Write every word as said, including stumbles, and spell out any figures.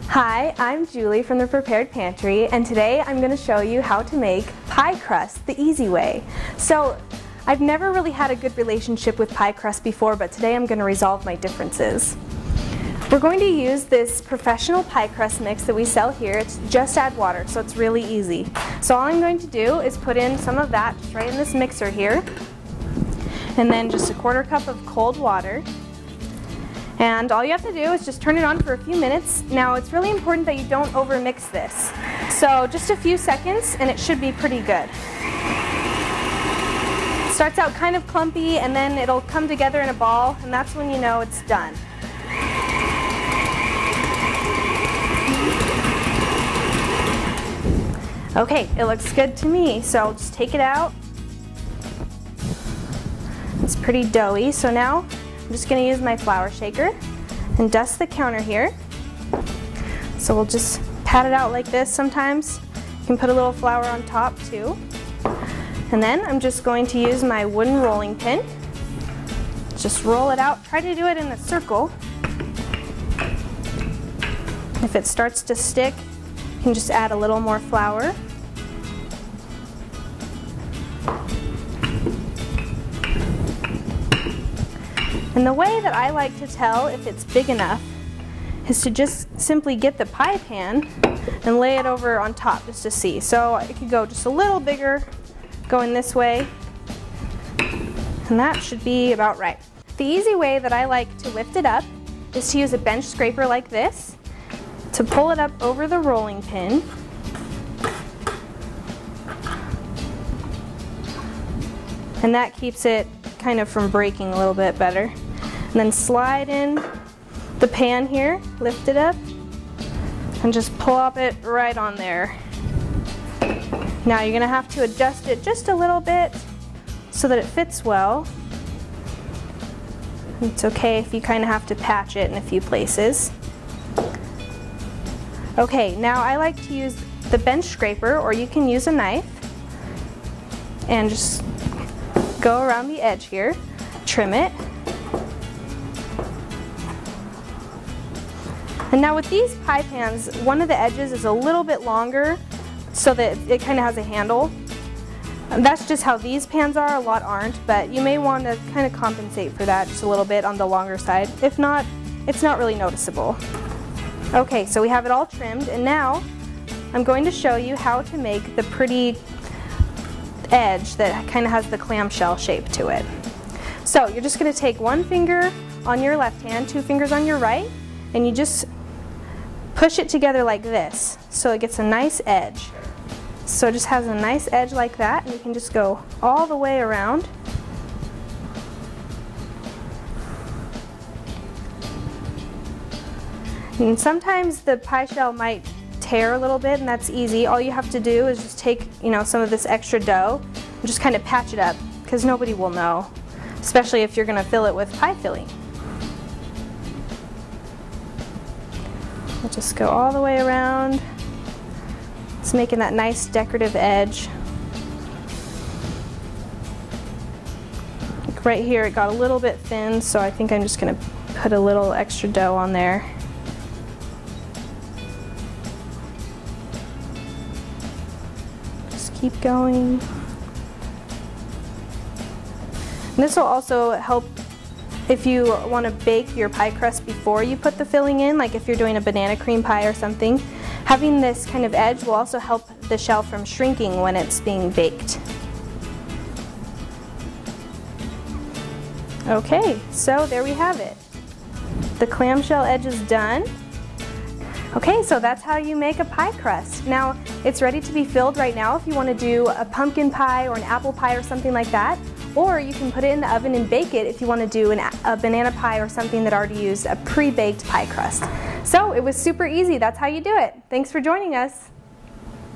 Hi, I'm Julie from the Prepared Pantry, and today I'm going to show you how to make pie crust the easy way. So, I've never really had a good relationship with pie crust before, but today I'm going to resolve my differences. We're going to use this professional pie crust mix that we sell here. It's just add water, so it's really easy. So all I'm going to do is put in some of that just right in this mixer here, and then just a quarter cup of cold water. And all you have to do is just turn it on for a few minutes. Now it's really important that you don't overmix this. So just a few seconds and it should be pretty good. It starts out kind of clumpy and then it'll come together in a ball, and that's when you know it's done. Okay, it looks good to me, so I'll just take it out. It's pretty doughy, so now I'm just going to use my flour shaker and dust the counter here. So we'll just pat it out like this. Sometimes you can put a little flour on top too. And then I'm just going to use my wooden rolling pin. Just roll it out. Try to do it in a circle. If it starts to stick, you can just add a little more flour. And the way that I like to tell if it's big enough is to just simply get the pie pan and lay it over on top just to see. So it could go just a little bigger going this way, and that should be about right. The easy way that I like to lift it up is to use a bench scraper like this to pull it up over the rolling pin. And that keeps it kind of from breaking a little bit better. And then slide in the pan here, lift it up, and just plop it right on there. Now you're going to have to adjust it just a little bit so that it fits well. It's okay if you kind of have to patch it in a few places. Okay, now I like to use the bench scraper, or you can use a knife, and just go around the edge here, trim it. And now with these pie pans, one of the edges is a little bit longer so that it kind of has a handle. And that's just how these pans are, a lot aren't, but you may want to kind of compensate for that just a little bit on the longer side. If not, it's not really noticeable. Okay, so we have it all trimmed, and now I'm going to show you how to make the pretty edge that kind of has the clamshell shape to it. So you're just going to take one finger on your left hand, two fingers on your right, and you just push it together like this so it gets a nice edge. So it just has a nice edge like that, and you can just go all the way around. And sometimes the pie shell might tear a little bit, and that's easy. All you have to do is just take, you know, some of this extra dough and just kind of patch it up, because nobody will know, especially if you're going to fill it with pie filling. We'll just go all the way around. It's making that nice decorative edge. Like right here it got a little bit thin, so I think I'm just going to put a little extra dough on there. Just keep going. And this will also help if you want to bake your pie crust before you put the filling in, like if you're doing a banana cream pie or something. Having this kind of edge will also help the shell from shrinking when it's being baked. Okay, so there we have it. The clamshell edge is done. Okay, so that's how you make a pie crust. Now, it's ready to be filled right now if you want to do a pumpkin pie or an apple pie or something like that. Or you can put it in the oven and bake it if you want to do an, a banana pie or something that already used a pre-baked pie crust. So it was super easy. That's how you do it. Thanks for joining us.